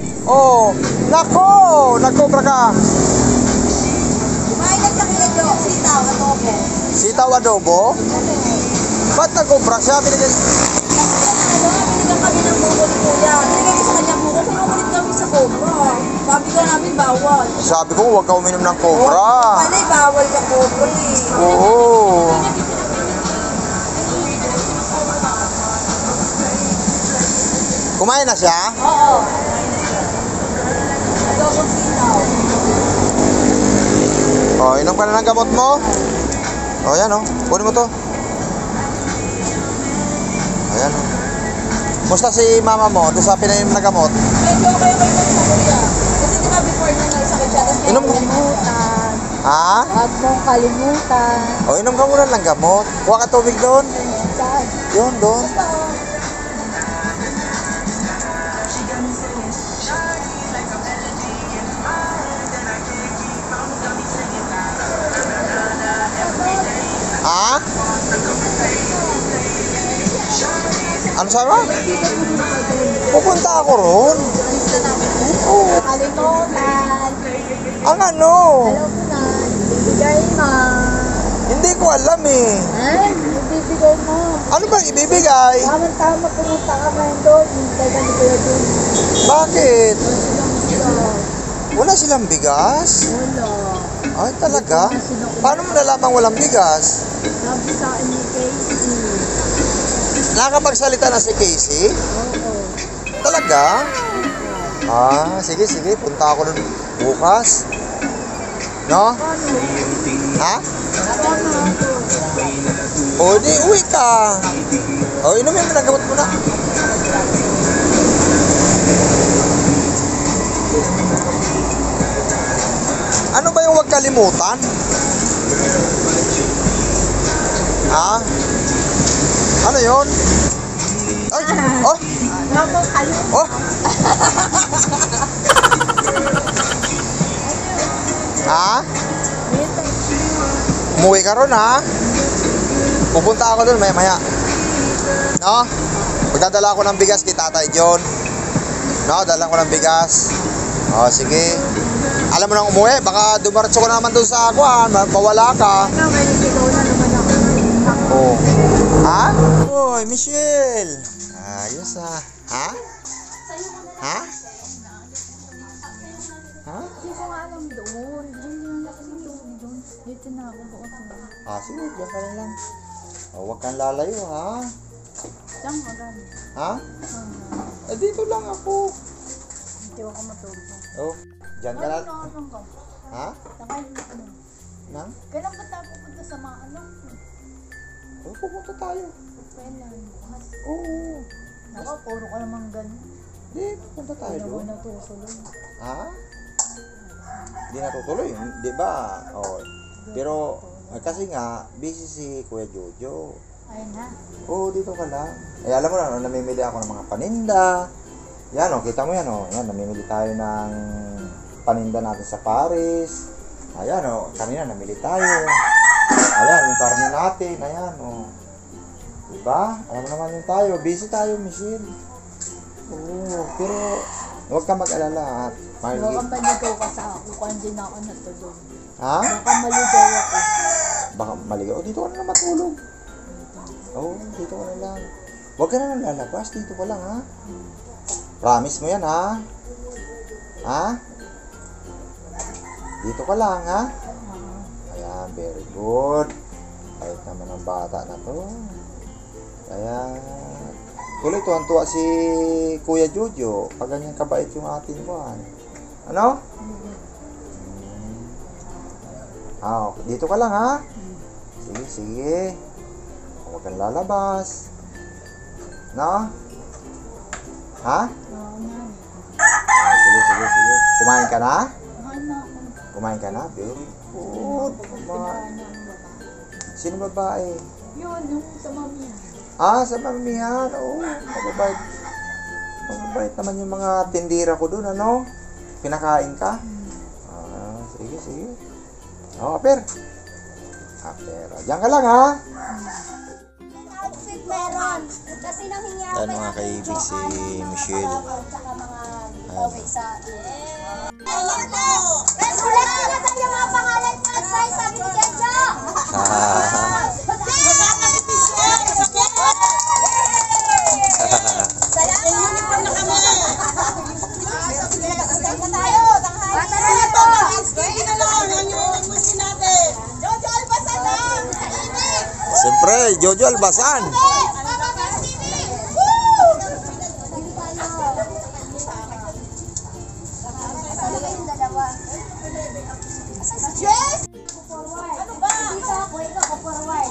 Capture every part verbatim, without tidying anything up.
Oh, nako, nagkobra ka. Kumain na siya kilo, sitaw, adobo. Sitaw adobo? Ba't nagkobra siya? Binigyan... Ano, binigyan kami ng buko ni Kuya. Binigyan ko sa kanya buko, kinukulit kami sa cobra. Sabi ko namin bawal. Sabi ko, huwag ka uminom ng cobra. Panay, bawal ka cobra eh. Oo. Kumain na siya? Oo. Adobong sitaw. Oh, inom ka na ng gamot mo? Oh, yan oh. Kunin mo to. Ayan oh. Musta si mama mo? Doon sa pinainom na gamot? Medyo okay okay lang sa Kuya. Kasi di ba before na nagsakit siya, tapos Inom mo. kalimutan. Ha? Huwag mong kalimutan. Oh, inom ka muna ng gamot. Kuha ka tubig doon. Saan? Yun, doon. Ha? Ano sabi mo? Pupunta ako ron. Oo. Kalimutan. Ang ano? Alam mo na, ibibigay mo. Hindi ko alam eh. Eh, ibibigay mo. Ano ba ibibigay? Tama-tama pumunta ka ngayon doon. Hintay ka ni Kuya doon. Bakit? Wala silang bigas. Wala silang bigas? Wala. Ay talaga? Paano mo nalamang walang bigas? Sabi sa akin ni Casey. Nakapagsalita na si Casey? Oo. Talaga? Ah, sige sige, punta ako nun bukas. No? Ha? O di uwi ka. O inumin mo na gamot mo na. Ano ba yung huwag kalimutan? Ha? Ano yun? Ay, oh, Huwag mong kalimutan. oh. Ha? Umuwi ka ron ha? Pupunta ako dun maya maya. No? Magdadala ako ng bigas kay Tatay John. No, dala ko ng bigas. O, sige. Alam mo nang umuwi, baka dumaratso ko naman dun sa akuan, mawala ka. Ikaw, may nasigaw na naman ako. Oh. Ha? Oy, Michelle. Ayos ah. Ha? Ha? Ha? Hindi ko nga alam doon. Hindi na ako doon. Dito na ako bukas na. Ah, sige, diyan ka na lang. Oh, huwag kang lalayo ha. Saan ka gano'n? Ha? Eh, dito lang ako. Hindi ako matulog. Oh, diyan ka na. Ano ka? ka? Ha? Nakain mo ano? Nang? Kailan ba tayo pupunta sa mga ano? Oh, pupunta tayo. Kailan? Bukas. Oo. Naka, puro ka naman ganun. Di, pupunta tayo Hindi ako doon. natutuloy. Ha? Di natutuloy, di ba? Oh. Pero, eh, kasi nga, busy si Kuya Jojo. Ayun na. Oo, dito ka lang. Eh, alam mo na, no, namimili ako ng mga paninda. Yan, oh, kita mo yan, oh. Yan, namimili tayo ng paninda natin sa Paris. Ayan, oh, kanina namili tayo. Ayan, yung karne natin, ayan, oh. Diba? Alam mo naman yung tayo. Busy tayo, Michelle. Oo, pero huwag ka mag-alala at Baka maligaw ka sa ako kung hindi na ako natulog. ha? Baka maligaw ako. Baka maligaw. O, dito ka na matulog. Oo, dito ka na lang. Huwag ka na lang lalabas. Dito ka lang, ha? Promise mo yan, ha? Ha? Dito ka lang, ha? Ayan, very good. Kahit naman ang bata na to. Ayan. Tuloy, tuwan-tuwa si Kuya Jojo. Pag ganyan kabait yung ating buwan. Ano? Hmm. Ah, okay. Dito ka lang, ha? Sige, sige. Huwag kang lalabas. No? Ha? Oo na. Ah, sige, sige, sige. Kumain ka na? Kumain na ako. Kumain ka na? Very good. Kumain. Sino babae? Yun, yung sa mami. Ah, sa mamihan. Oo, mababait. Mababait naman yung mga tindira ko dun, ano? Pinakain ka? Ah, sige, sige. Oh, Aper. Aper. Diyan ka lang, ha? Meron. Kasi nang hingi ako. Yan mga kaibig si Michelle. Okay, sa... Sulat ko na tayo mga pangalan mo, Sai, sabi ni Kenjo. Saya ang uniform na kami. Tanghali tayo, tanghali. Bata na ito. Sige na lang, ang yung musin natin. Jojo Albasan lang. Siyempre, Jojo Albasan. Ano ba? Dito ako, ito ako forward.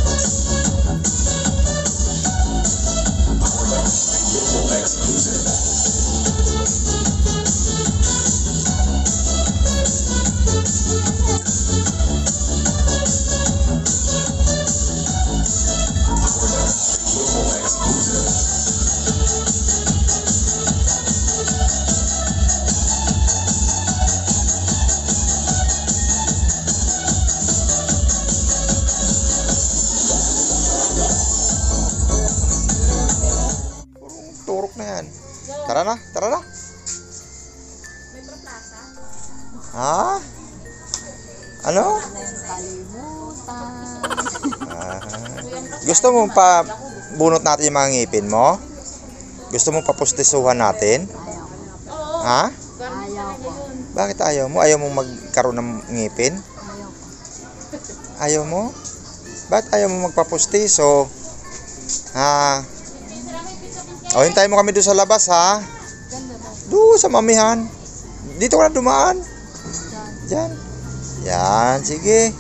Exclusive. Ano? Kalimutan. Ah, gusto mo pa bunot natin yung mga ngipin mo? Gusto mo papustisuhan natin? Ha? Ayaw ko. Bakit ayaw mo? Ayaw mo magkaroon ng ngipin? Ayaw mo? Bakit ayaw mo magpapustiso? Ha? O, hintayin mo kami doon sa labas, ha? Doon sa mamihan. Dito ka na dumaan. Diyan. Yan, sige.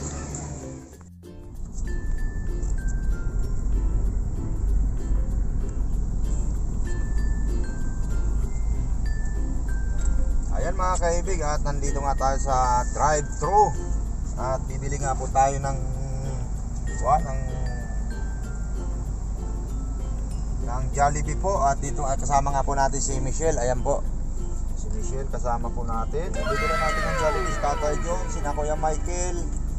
Ayan mga kaibig, at nandito nga tayo sa drive-thru. At bibili nga po tayo ng kuha, ng ng Jollibee po. At dito nga kasama nga po natin si Michelle. Ayan po, si Michelle kasama po natin. Bibili natin ng Jollibee si Tatay John, si na Kuya Michael,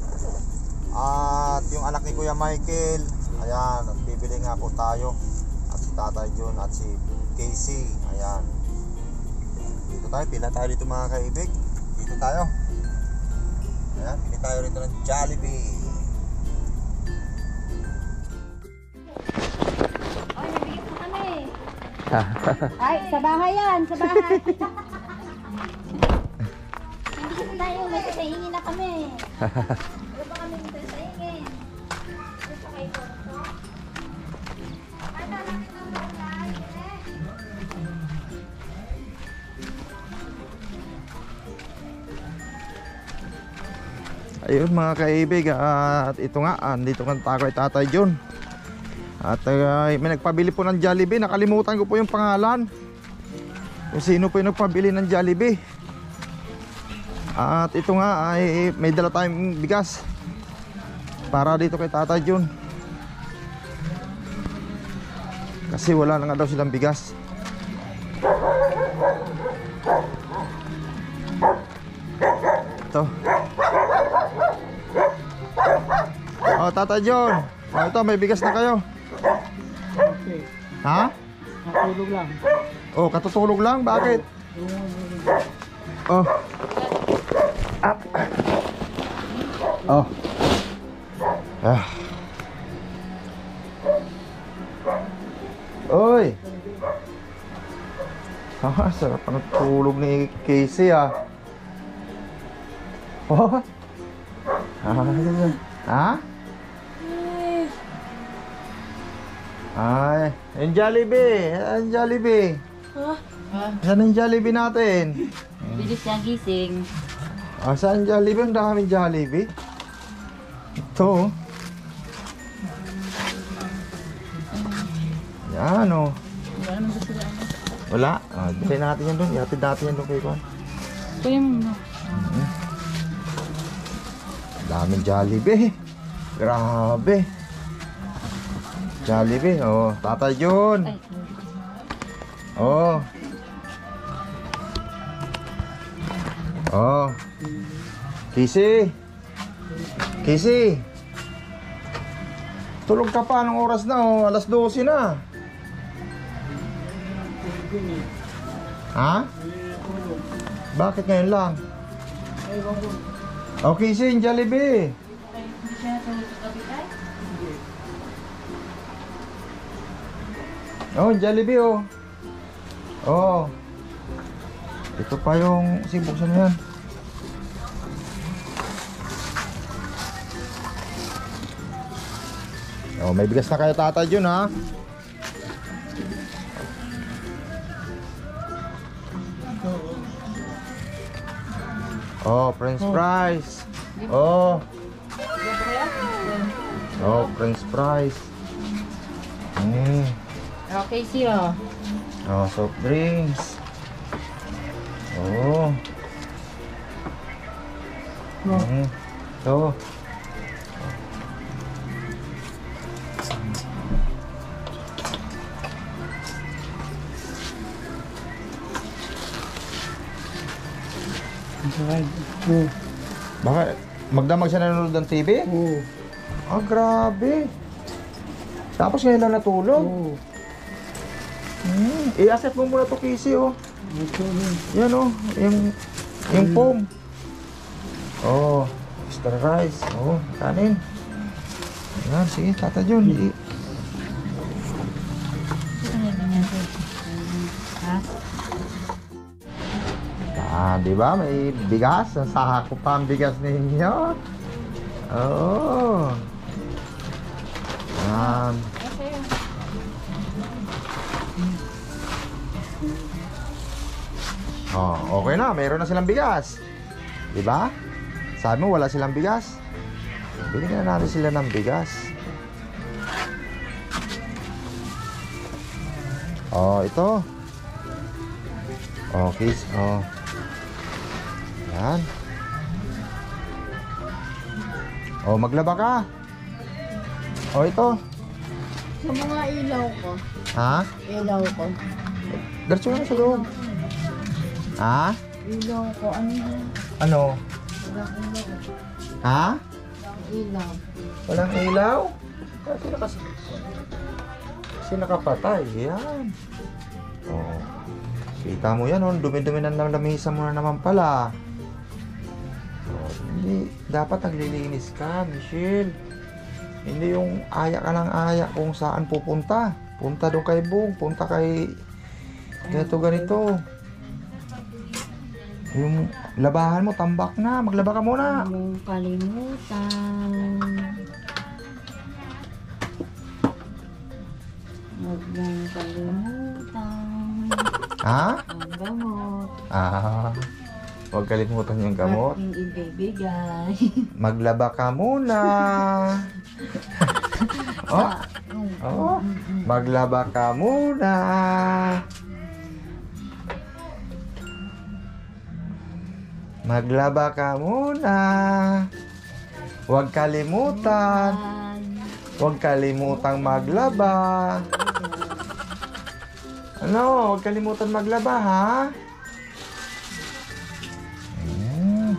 at yung anak ni Kuya Michael. Ayan, at bibili nga po tayo. At si Tatay John at si Casey. Ayan, dito tayo, pila tayo dito mga kaibig. Dito tayo. Ayan, pili tayo rito ng Jollibee. Ay, nabigyan po kami. Ay, sa bahay yan, sa bahay. Hindi kasi tayo, may tatahingin na kami. Ano ba kami may tatahingin? Ano pa kayo po? Ay, lalaki na lang tayo eh. Ayun mga kaibig, at ito nga, andito nga tayo kay Tatay John. At uh, may nagpabili po ng Jollibee. Nakalimutan ko po yung pangalan, kung sino po yung nagpabili ng Jollibee. At ito nga ay may dala tayong bigas para dito kay Tatay John, kasi wala na nga daw silang bigas. Ito. Oh, Tatay John. Oh, ito, may bigas na kayo. Okay. Ha? Natulog lang. Oh, katutulog lang? Bakit? Oh. Up. Oh. Ah. Oy. Ah, sarap ang tulog ni Casey ah. Oh. Ah. Ha? Ay, yung Jollibee. Yung Jollibee. Ha? Saan yung Jollibee natin? Bilis niya gising. Ah, saan Jollibee? Ang daming Jollibee. Ito. Yan o. Wala naman gusto lang. Wala. Ah, bilhin natin yan doon. Ihatid natin yan doon kay Juan. Kuya mo. Mm-hmm. Daming Jollibee. Grabe. Jollibee. Oh, Tatay John. Ay. Oh. Oh. Casey. Casey. Tulog ka pa. Anong oras na? Oh, alas dose na. Ha? Bakit ngayon lang? Oh, Casey, yung Jollibee. Hindi siya natulog sa gabi ay? Oh, Jollibee oh. Oh. Ito pa yung sibuksan mo yan. Oh, may bigas na kayo Tatay John ha. Oh, french fries. Oh. Oh, french fries. Mm. Okay, siya. Oh, soft drinks. Oh. Mm. So. Oo. Bakit? Magdamag siya nanonood ng T V? Oo. Ah, grabe. Tapos ngayon lang natulog? Oo. Hmm. I-accept mo muna to Casey oh. Natulog. Yan oh, yung yung foam. Oh, extra rice. Oh, kanin. Ayan, sige, Tata Jun. i- Ah, di ba? May bigas. Ang sako pa ang bigas ninyo. Oh. Ayan. Oh, okay na. Meron na silang bigas. Di ba? Sabi mo, wala silang bigas. Bigyan na natin sila ng bigas. Oh, ito. Oh, kiss. Oh. Yan. Oh, maglaba ka. Oh, ito. Sa mga ilaw ko. Ha? Ilaw ko. Diretso na sa loob. Ha? Ilaw ko. Ano yun? Ano? Walang ilaw. Ha? Ilaw. Walang ilaw? Kasi nakas... Kasi nakapatay. Yan. Oh. Kita mo yan, oh. Dumi-dumi ng lamisa mo na naman pala. Oh, hindi. Dapat naglilinis ka, Michelle. Hindi yung aya ka ng aya kung saan pupunta. Punta doon kay Bong. Punta kay... Ganito, ganito. Yung labahan mo, tambak na. Maglaba ka muna. Yung kalimutan. Huwag mong kalimutan. Ha? Ang gamot. Ah, huwag kalimutan yung gamot. Ating ibibigay. Maglaba ka muna. Oh, oh. Maglaba ka muna. Maglaba ka muna. Huwag kalimutan. Huwag kalimutang maglaba. Ano? Huwag kalimutan maglaba, ha? Ayan.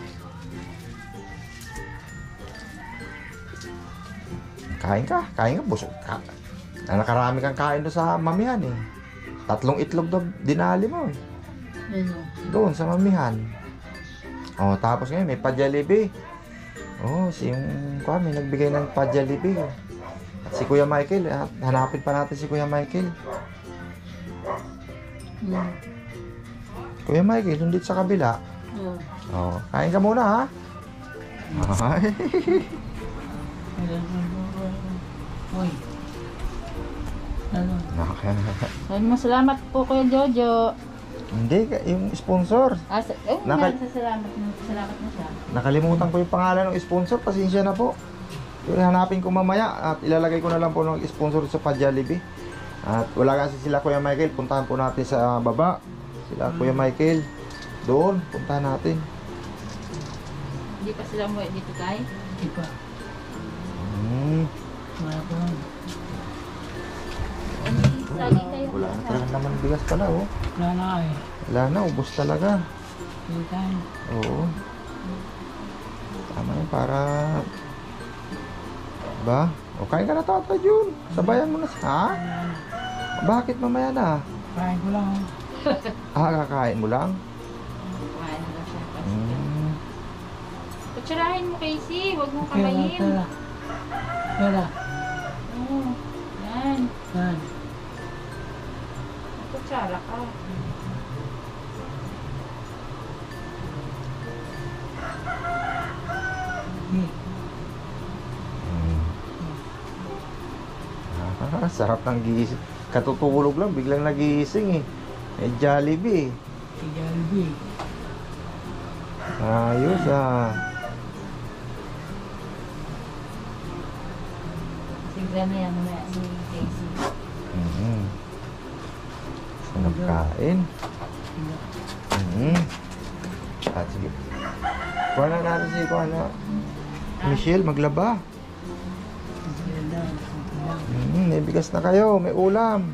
Kain ka. Kain ka. Busog ka. Ah, nakarami kang kain doon sa mamihan, eh. Tatlong itlog daw dinali mo, eh. Ano? Doon sa mamihan. Oh, tapos ngayon may pa-Jollibee. Oh, si yung kwa, may nagbigay ng pa-Jollibee. Oh. At si Kuya Michael, ah, hanapin pa natin si Kuya Michael. Hmm. Kuya Michael, yung dito sa kabila. Oh. Oh, kain ka muna, ha? Ay. Uy. Ano? Sabi mo, salamat po Kuya Jojo. Hindi, ka- yung sponsor. Ah, sa, oh, Nakal- Nakal- salamat na, salamat na siya. Nakalimutan ko yung pangalan ng sponsor. Pasensya na po. Yung hanapin ko mamaya at ilalagay ko na lang po ng sponsor sa pa-Jollibee. At wala kasi sila Kuya Michael. Puntahan po natin sa baba. Sila Kuya Michael. Doon, puntahan natin. Hindi pa sila umuwi dito tayo? Hindi pa. Hmm. Wala pa lang. Lagi kayo. Wala na talaga naman bigas pala, oh. Wala na eh. Wala na, ubos talaga. Hindi tayo. Oo. Tama yun, para... Ba? O, kain ka na, Tata Jun. Sabayan mo na sa... Ha? Bakit mamaya na? Kain ko lang. Ah, kakain mo lang? Kumain na lang siya. Hmm. Kutsarahin mo, Casey. Huwag mong Pera, kamayin. pera. Pera. Oo. Yan. Yan. Kutsara ka. Eh, Ah, sarap ng gising. Katutulog lang, biglang nagising eh. Eh, Jollibee. si Jollibee. Ayos ah. Sigla na yan na si Casey. Mm-hmm. Sarap kain. Mm-hmm. At sige. Kuha na natin si kuha na. Michelle, maglaba. Ganda. Mm, may bigas na kayo, may ulam.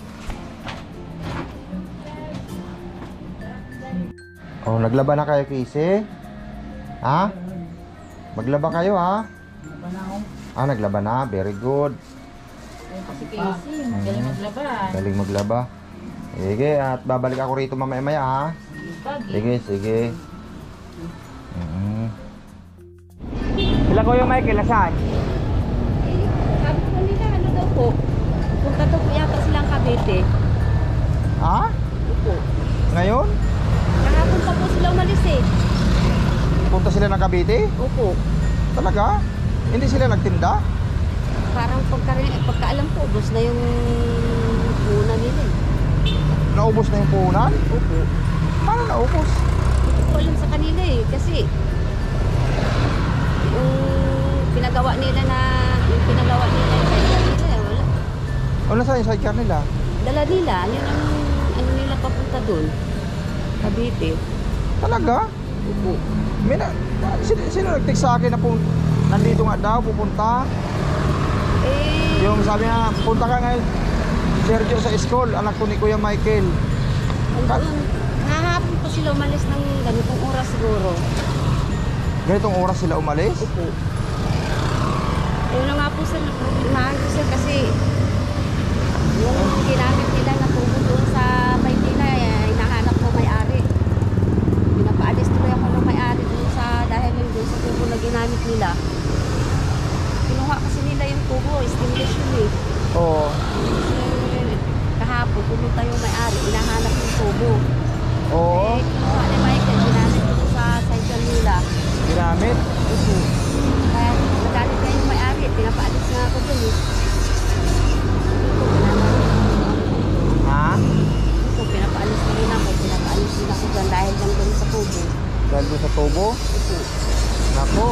Oh, naglaba na kayo, Casey? Ha? Maglaba kayo, ha? Wala na ako. Ah, naglaba na. Very good. Ayun pa si Casey. Magaling maglaba. Galing maglaba. Sige, at babalik ako rito mamaya-maya, ha? Pagi. Sige, sige. Mm. Sila Kuya Michael, nasaan? Eh, sabi ko nila, ano daw po? Punta daw po yata silang Cavite. Ha? Opo. Ngayon? Kahapon pa po sila umalis eh. Punta sila ng Cavite? Opo. Talaga? Hindi sila nagtinda? Parang pagka, pagkaalam ko, ubos na yung una nila eh. Naubos na yung puhunan? Opo. Paano naubos? Hindi ko alam sa kanila eh. Kasi yung pinagawa nila na yung pinagawa nila yung sidecar nila eh, wala. O nasaan yung sidecar nila? Dala nila, yun ang ano nila papunta dun. Cavite. Talaga? Opo. May na, sino, sino nag-text sa akin na pun, nandito nga daw, pupunta? Eh, Yung sabi nga, punta ka ngayon, Sergio sa school, anak ko ni Kuya Michael. andun, hahapon po sila umalis ng ganitong oras siguro. Ganitong oras sila umalis? Opo. Yun na nga po sir, naproblemahan ko sir kasi yung ginamit nila na tubo doon sa Maynila, eh, hinahanap ko may-ari. Pinapaalis tuloy ako ng may-ari doon sa, dahil yun doon sa tubo na ginamit nila. Kinuha kasi nila yung tubo, stimulation eh. Oo. Eh, kahapon, pumunta yung may-ari, hinahanap yung tubo. Oo. Eh, kinuha ni Michael, ginamit doon sa cycle nila. Ginamit? Opo. Kaya nagalit na yung may-ari, pinapaalis nga ako dun eh. Ha? Opo, pinapaalis na rin ako, pinapaalis din ako dyan dahil lang dun sa tubo. Dahil doon sa tubo? Opo. Nako.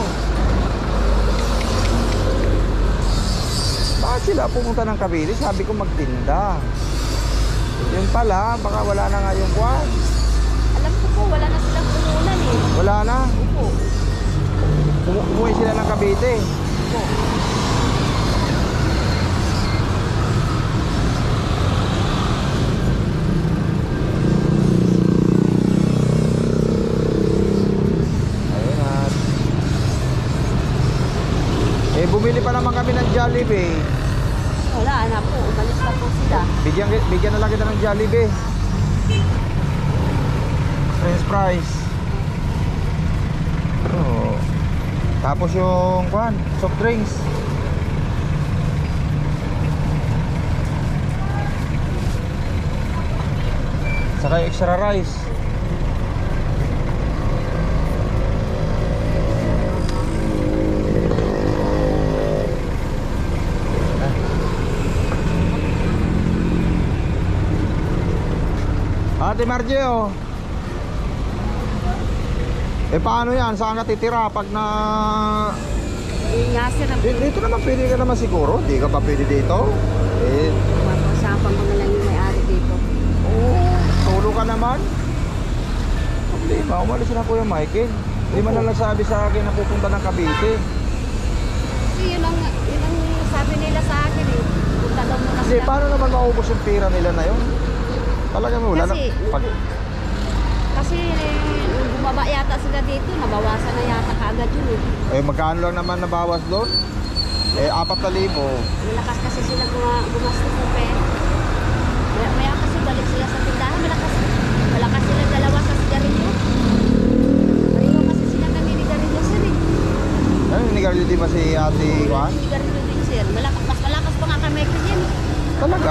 Bakit sila pumunta ng Cavite? Sabi ko magtinda. Yun pala, baka wala na nga yung kwan. Alam ko po, wala na silang pununan eh. Wala na. Opo. Umu umuwi sila ng Cavite. Opo. Ayun at. Eh bumili pa naman kami ng Jollibee. Wala na po, umalis na po sila. Bigyan, bigyan na lang kita ng Jollibee. French fries. Oh. Tapos yung kwan, soft drinks. Saka yung extra rice. Ate Margie, oh. Eh paano yan? Saan ka titira pag na... Yung nga sir, Di- Dito naman pwede ka naman siguro. Di ka pa pwede dito. Eh, mapasapan ko na lang yung may-ari dito. oh, tulog ka naman. Problema, umalis na Kuya Michael. Hindi man lang nagsabi sa akin na pupunta ng Cavite. Kasi yun ang, yun ang sabi nila sa akin eh. Punta daw muna Hindi, sila. paano naman maubos yung pera nila na yun? Talaga mo, wala na. Kasi- Pag, Kasi eh, nung bumaba yata sila dito, nabawasan na yata kaagad yun eh. eh, magkano lang naman nabawas doon? Eh, apat na libo. Malakas kasi sila guma, gumastos ng pera. Maya, maya kasi balik sila sa tindahan, malakas, malakas sila dalawa sa sigarilyo. Pareho kasi sila naninigarilyo sir eh. Ano, nigarilyo di ba si Ate Juan? Naninigarilyo din sir. Malakas, mas malakas pa nga kami kasi yan. Talaga?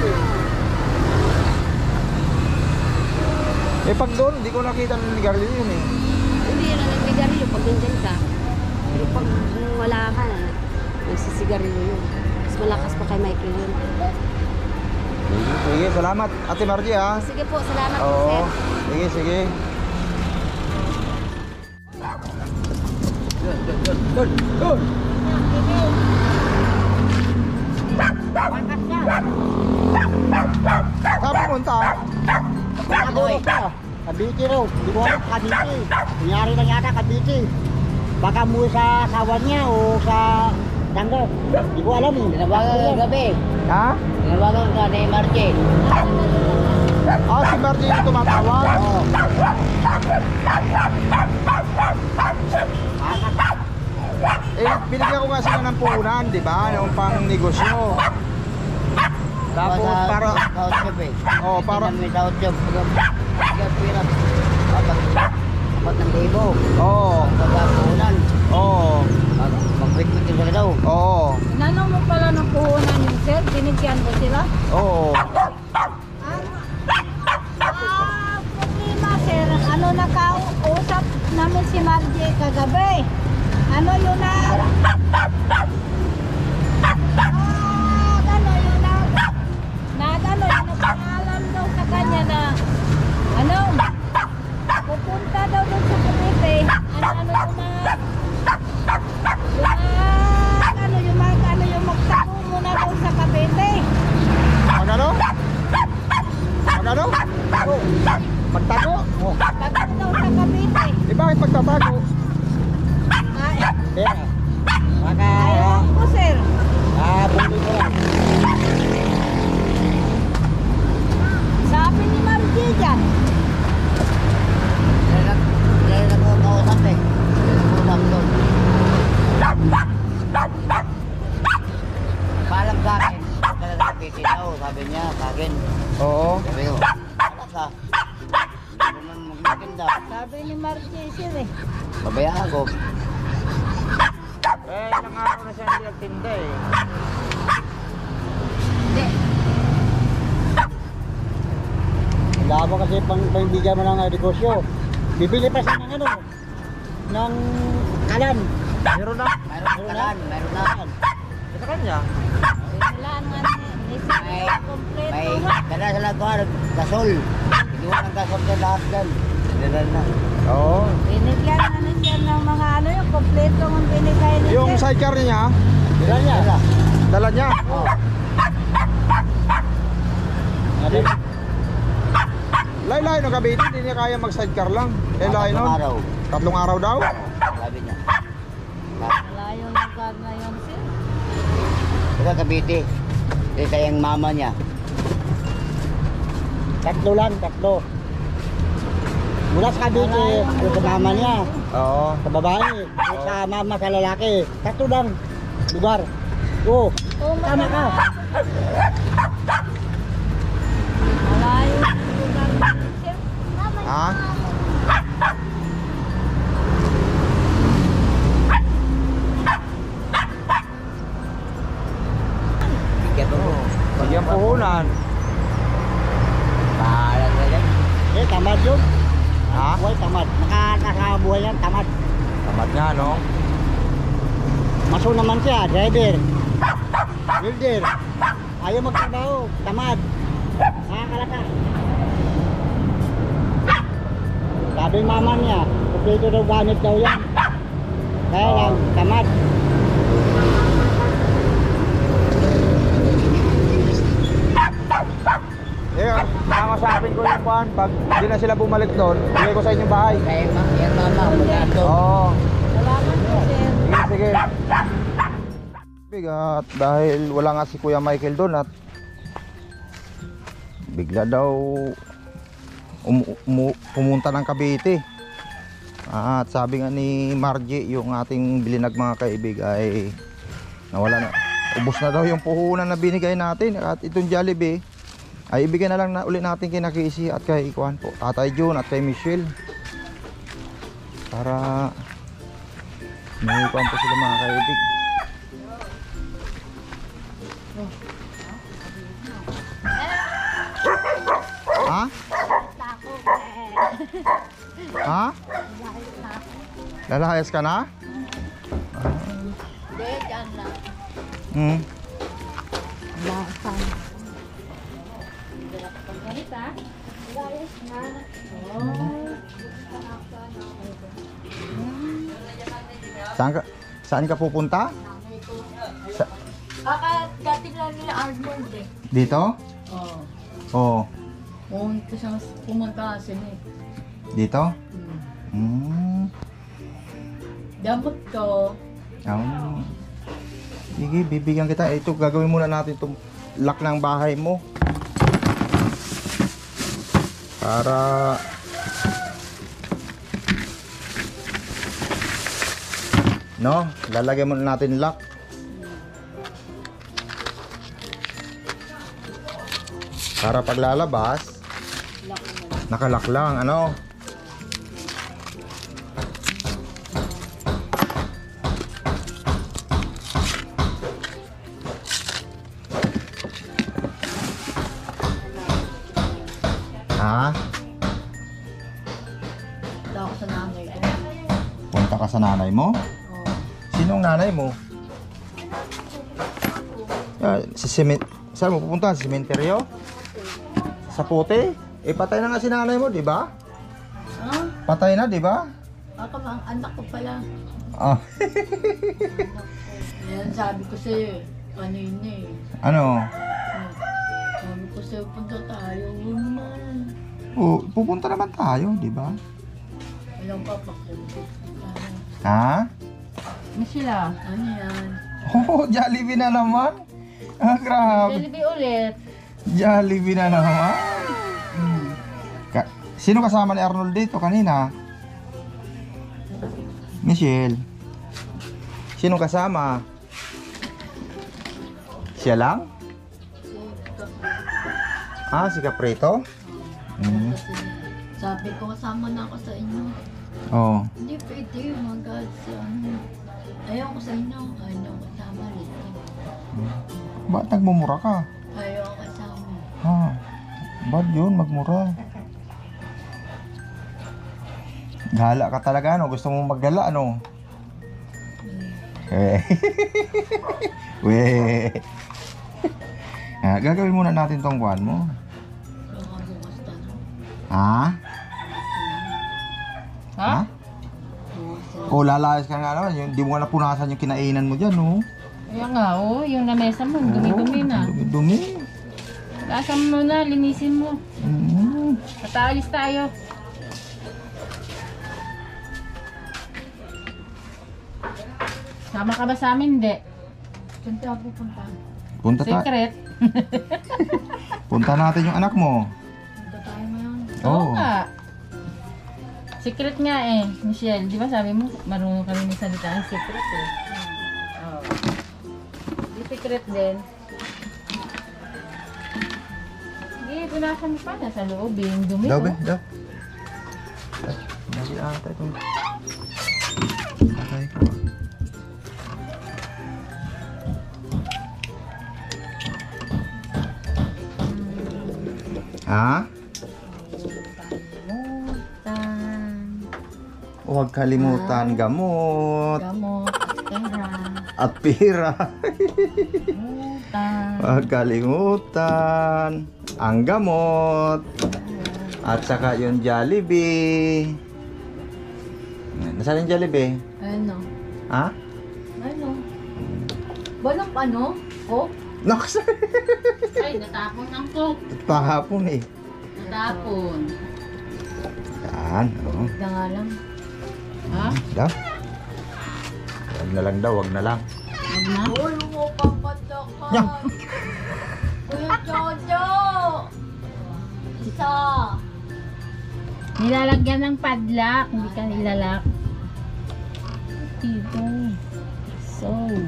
Eh, pag doon, hindi ko nakita na nigarilyo yun eh. Hindi yun ang naninigarilyo pag nandyan ka. Pero pag mm, wala ka na, nagsisigarilyo yun. Mas malakas pa kay Michael yun. Sige, sige, salamat Ate Margie ha. Sige po, salamat po Oo, sir. sige, sige. Doon, doon. Saan pumunta? Boy, Cavite raw. Hindi ko alam Cavite. Kunyari lang yata Cavite. Baka umuwi sa asawa niya o sa tanggo. Hindi ko alam eh. Tinawagan ka gabi. Ha? Tinawagan ka ni Margie. Ah, si Margie yung tumatawag. Oo. Eh, binigyan ko nga sila ng puhunan, di ba? Yung pang negosyo. Tapos para... Daot job eh. Oh, para... May daot job. Pagkapira. Apat. Apat ng libo. Oo. Pagkapunan. Oo. Pag Oo. Ah, problema sir, ano nakausap namin si Margie kagabi. Ano yun na? Ah, ano yun na? Na ano yun na pangalan daw sa kanya na ano? Pupunta daw doon sa Cavite. Ano ano yung mga yung mga ano yung mga ano yung magtago muna daw sa Cavite. Ano ano? Ano ano? Magtago? Oh. Tago daw sa Cavite. Eh bakit magtatago? Ay, Pera. Baka, ayaw ko sir. ah, bumili ko lang. Sabi ni Margie dyan. Dahil nag- dahil nagkakausap eh. Nagkakausap doon. Paalam sa akin. Talaga napitin daw, sabi niya sa akin. Oo. Sabi ko, alas ha. Hindi naman magmakinda. Sabi ni Margie sir eh. Babayaan ko. Eh, ilang araw na siya hindi nagtinda eh. Hindi. Wala mo kasi pang pagbigyan mo ng uh, negosyo. Bibili pa siya ng ano, ng kalan. Meron na. Mayroon na kalan, mayroon na. Sa kanya. Wala nga ni May, isa kompleto may, nga. kaya sila ko, gasol. Iniwan ng gasol din lahat din. Dinala na. Oo. Binigyan na na siya ng mga ano yung kompleto ang binigay niya. Yung sir. sidecar niya, Dala niya. Dala. dala niya. Oh. Ano? Laylay no Cavite, hindi niya kaya mag-sidecar lang. Laylay Tatlong no. araw. Tatlong araw daw. Sabi niya. Malayo yung lugar na yun sir. Sa Cavite. Ito yung mama niya. Tatlo lang, tatlo. Mula sa Cavite, yung sa mama niya, Oo. sa babae, yung sa mama sa lalaki. Tatlo lang, lugar. Oo, Oh, tama ka. Malayo yung lugar na yun sir. Ha? Bigyan mo. Bigyan puhunan. Bahala na yan. Eh, tamad yun. Ha? Buhay, tamad. Nakakabuhay yan, tamad. Tamad nga no. Maso naman siya, driver. Builder. Ayaw magtrabaho, tamad. Nakakalata. Sabi ng mama niya, kompleto daw gamit daw yan. Kaya lang, tamad. Eh, nakakasapin ko yung kuhan. Pag hindi na sila bumalik doon, bigay ko sa inyong bahay. Kaya ma, yan mama, magkano. Oo. Salamat po sir. Sige, sige. Bigat dahil wala nga si Kuya Michael doon at bigla daw um, umu- pumunta ng Cavite. At sabi nga ni Margie, yung ating bilinag mga kaibig ay nawala na. Ubos na daw yung puhunan na binigay natin at itong Jollibee ay ibigay na lang na uli natin kay Nakisi at kay Kuan po, Tatay Jun at kay Michelle para may kuan po sila mga kaibig. Ha? Ha? Lalayas ka na? Hindi, dyan lang. Hmm. Lasan. Ganit ha? Layas na. Saan ka, saan ka pupunta? Sa, Baka dati lang nila Arnold eh. dito? Oo. Oo. Pumunta siya, pumunta kasi eh. Dito? Hmm. Hmm. Damot ko. Oh. Sige, bibigyan kita. Ito, gagawin muna natin itong lock ng bahay mo. Para no, lalagyan muna natin lock. Para paglalabas, nakalock lang, ano? sa nanay mo? Oo. Sinong nanay mo? Ah, si Cement... Saan mo pupunta? Sa sementeryo? Sa puti? Eh, patay na nga si nanay mo, di ba? Ah, Patay na, di ba? ako ang anak ko pala. Ah, Yan, sabi ko sa'yo, ano yun eh. ano? Sabi ko sa'yo, punta tayo. Huwag naman. Oh, pupunta naman tayo, di ba? Walang papakulit. Ha? Michelle, ano yan? Oh, Jollibee na naman. Ah, grabe. Jollibee ulit. Jollibee na naman. Ka Sino kasama ni Arnold dito kanina? Michelle. Sino kasama? Siya lang? Ah, si Caprito? Hmm. Kasi sabi ko, kasama na ako sa inyo. Oh. Hindi pwede, magad sa ano. Ayaw ko sa inyo. Ayaw ko kasama rin. Ba't nagmumura ka? Ayaw ko kasama. Ha? Ba't yun? Magmura. Gala ka talaga, ano? Gusto mo maggala, ano? Eh. Weh. Ah, gagawin muna natin tong kuhan mo. Baka bukas na. Ha? Ha? Bukas na. O, lalayas ka nga naman. Yung, di mo nga napunasan yung kinainan mo dyan, no? Kaya nga, oh, yung lamesa mo, dumi-dumi na. Dumi-dumi. Lasam mo na, linisin mo. Mm. Pataalis tayo. Sama ka ba sa amin? Hindi. Saan tayo pupunta? Punta, ta Secret. punta natin yung anak mo. Punta tayo ngayon. Oo Oo. nga. Secret nga eh, Michelle. Di ba sabi mo, marunong kami ng salita ng secret eh. Oo. Di secret din. Sige, punasan mo pa. Nasa loob eh. Yung dumi Daw, oh. be, daw. Ay, Nasi ata itong... Patay ko. Ha? Kalimutan. Huwag kalimutan gamot Gamot. Pera. at pira. Kalimutan. Huwag kalimutan ang gamot at saka yung Jollibee. Nasaan yung Jollibee? Ano? Ha? Ano? Walang ano? Oh? Naks! Ay, natapon ng coke. Pahapon eh. Natapon. Yan, oh. Na nga lang. Ha? Daw. Wag na lang daw, wag na lang. Huwag na. Uy, mo papatakan! Yan. Kuya Jojo! Isa! Nilalagyan ng padlock. Hindi ka nilalak. Dito. So.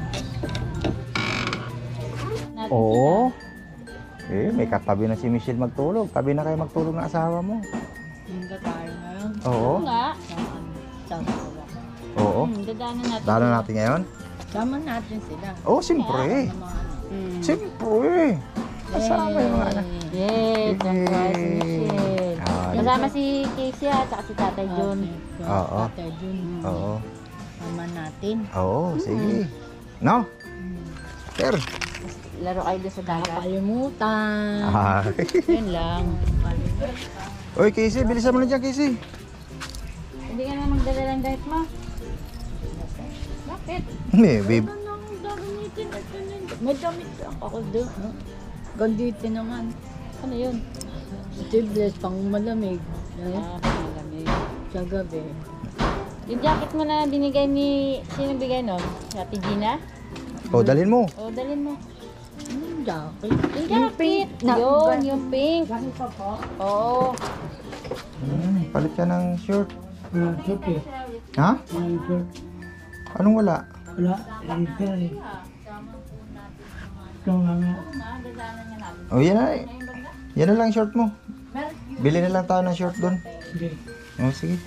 Natin Oo. Eh, may katabi na si Michelle magtulog. Tabi na kayo magtulog ng asawa mo. Hindi tayo ngayon. sila. Oo. Oo nga. Sama sila. Oo. Hmm, dadaanan natin. Dalo natin ngayon? Sama natin sila. Oo, siyempre. Ng mga ano. Hmm. Siyempre. Kasama yung mga anak. Yes, ang si Michelle. Ah, Kasama si Casey at saka si Tatay John. Oo. Tatay Jun. Oo. Sama natin. Oo, sige. No? Sir. Laro kayo doon sa dagat. Nakalimutan. Ah. Yun lang. Oy, Casey, bilisan mo na dyan, Casey. Hindi ka na magdala ng diet mo. Bakit? Hindi, babe. Ano nang gagamitin natin yun? May damit ako doon. No? Gandito naman. Ano yun? Sleeveless, pang malamig. Eh? Ah, malamig. Sa gabi. Yung jacket mo na binigay ni... Sino bigay nun? Si Ate Gina? O, dalhin mo. O, dalhin mo. Anong jacket? Yung jacket! Yun, yung pink. Ganito po. Oo. Hmm, palit ka ng shirt. Wala, short eh. Ha? Wala, short. Anong wala? Wala, eh, pera eh. Ikaw nga nga. O, yan na. Yan na lang short mo. Bili na lang tayo ng short doon. Sige. O, sige.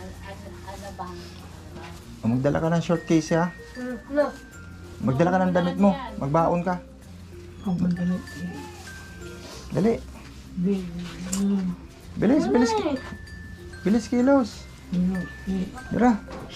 O, magdala ka ng short case, ha? Magdala ka ng damit mo. Magbaon ka. Ang pandalit. Dali. Di, mm, Bilis, bilis. Bilis kilos. Tara.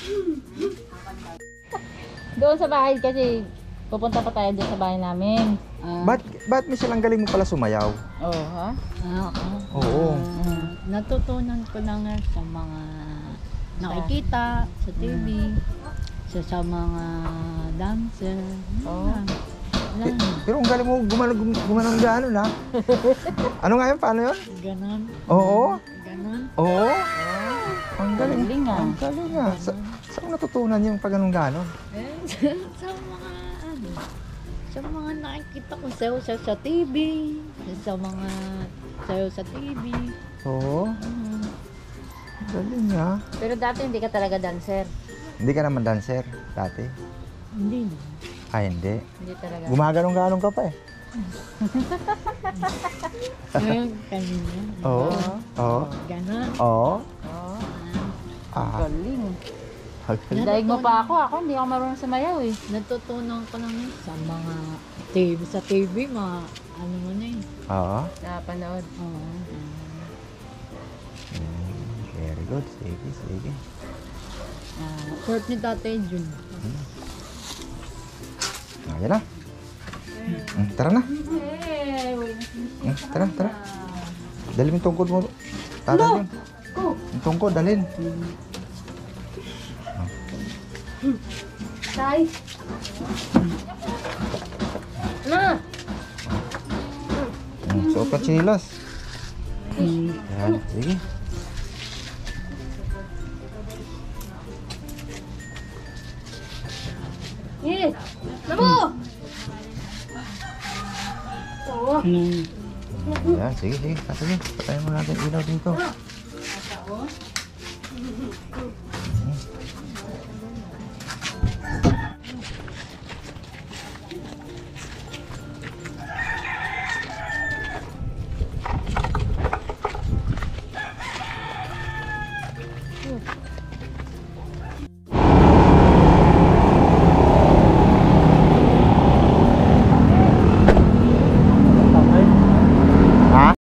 Doon sa bahay kasi pupunta pa tayo doon sa bahay namin. Ah, Ba't, ba't Michelle ang galing mo pala sumayaw? Oh, ha? ah, ako. Oo. Ah, natutunan ko lang nga sa mga nakikita sa T V, sa, sa mga dancer. Oh. Ah, wala na. Pero ang galing mo gumanon gum, gumanon gano'n ha? Ano nga yun? Paano yun? Ganon. Oo. Ganon. Oo. Ang galing. Galing nga. Ang galing nga. Sa, saan mo natutunan yung pag ganun ganon? Eh, sa mga ano, sa mga nakikita ko sayo sa, sa T V, sa mga sayo sa T V. Oo. Mm, Ang galing nga. Pero dati hindi ka talaga dancer. Hindi ka naman dancer dati? hindi na. Ay, hindi. Hindi talaga. Gumaganong-ganong ka pa eh. Ngayon, kanina. Oo. Oo. Ganon. Oo. Oh, Ah. galing. Ang galing. Daig mo pa ako. Ako hindi ako marunong sumayaw eh. Natutunan ko lang yun sa mga T V, sa T V, mga ano mo na yun. Oo. Napanood. Oo. Mm, very good. Sige, sige. Ah, short ni Tatay Jun. Ah, yan na. Mm, tara na. Hey, wait. Mm, tara, tara. Dalhin mo yung tungkod mo. Tara yun. Yung tungkod, dalhin. Tay. Na. Mm, suot ka chinilas. Yan, sige. Eh. Namo. Oo. Yan, sige, sige. Ah, sige, patayin mo natin ilaw dito.